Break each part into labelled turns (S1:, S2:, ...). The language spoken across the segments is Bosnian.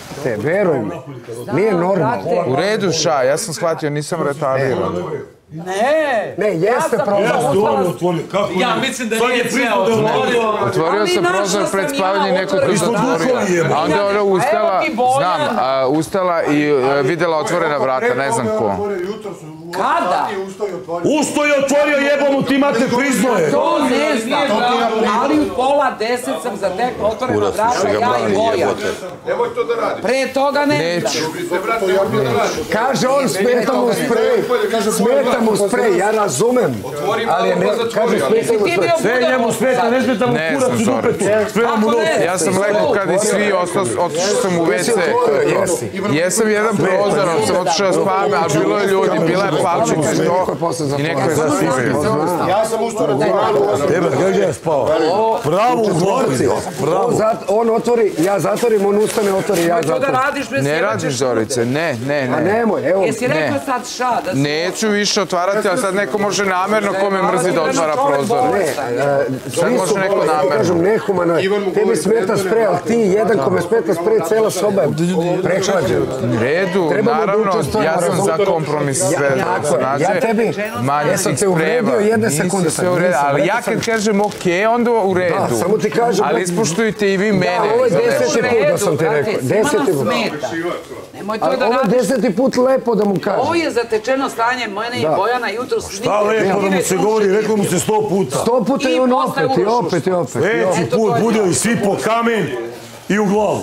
S1: Te, veruj mi, nije normalno.
S2: U redu, ša, ja sam shvatio, nisam retardiran.
S1: Ne, jeste prozor.
S3: Ja mislim da nije sve otvorio.
S2: Otvorio sam prozor pred spavanje, neko to zatvorio. A onda ona ustala, znam, ustala i videla otvorena vrata, ne znam ko.
S4: Kada?
S3: Usto je otvorio, jebom, ti imate priznoje.
S4: To ne znam, ali u 9:30 sam zatekla otvorena vrata, ja i Bojan.
S5: Nemoj to da radiš.
S4: Pre toga ne znam.
S1: Kaže on, smeta mu sprej. Smeta mu sprej, ja razumem. Ali ne, kaže smeta mu sprej.
S3: Sve njemu smeta, ne smeta mu kurac u dupetu. Sprema mu noć.
S2: Ja sam lekao kad i svi otišao sam u WC. Jesam jedan prozor, sam otišao da spavam, ali bilo je ljudi, bila je palčica i neko je zasivio.
S5: Ja sam ustao na divanu.
S3: Gdje je spao? Pravo u dvorci.
S1: On otvori, ja zatvorim, on ustane, otvori, ja
S4: To da
S1: zatvorim.
S4: radiš bez
S2: Ne radiš, Zorice, ne.
S1: A nemoj, evo.
S4: Jesi rekla sad ša?
S2: Neću više otvarati, ali sad neko može namerno kome mrzi da otvara prozore. Sad može neko namerno.
S1: Kažem, nehumano je. Tebi smeta sprej, ali ti jedan kome smeta sprej, cela soba je prehlađena.
S2: Redu, naravno, ja sam za kompromis sve.
S1: Ja tebi,
S2: manje
S1: sam
S2: tih
S1: te uvredio
S2: sprema.
S1: jedne sekunde.
S2: Nisi sve u redu, ali ja kad kažem okej, onda u redu.
S1: Da, samo ti kažem.
S2: Ali ispoštujte i vi mene.
S1: Da, ovo je 10. put da sam ti rekao. 10. put.
S4: Nemoj to da
S1: Ovo je
S4: radiš.
S1: 10. put lepo da mu kažem.
S4: Ovo je zatečeno stanje mene i Bojana jutro.
S3: Šta lepo da mu se govori, reklo mu se 100 puta.
S1: 100 puta i on opet, i opet, i opet.
S3: Treći put budili svi po kamen i u glavu.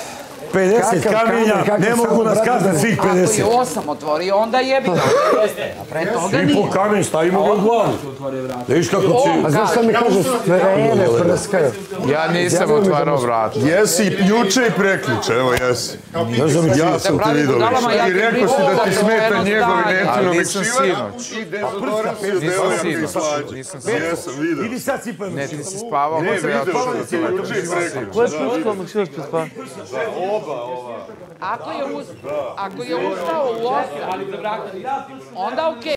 S3: 50 kamenja, ne mogu nas kaznati svih 50.
S4: Ako je 8 otvorio, onda jebi ga. A pre toga
S3: Svi
S4: nije.
S3: po kamen, stavimo ga u glavu. Viš kako ti...
S1: A znaš šta mi kažu? Sprejene prskaju.
S2: Ja nisam otvarao vrata.
S5: Jesi juče i prekjuče, evo jesi. Ja sam te vidio više. I rekao si da ti smeta njegov i neću
S2: Ali
S5: nam
S2: nisam sinoć.
S5: I dezodoraciju
S2: Nisam sinoć.
S5: Jesam vidio.
S3: Idi sad sipaj
S2: Ne, ti si spavao, pa sam ja otišao da te lepo.
S3: Ko je puškao mu što ću spati?
S4: Ako je ustao u 8, onda okej.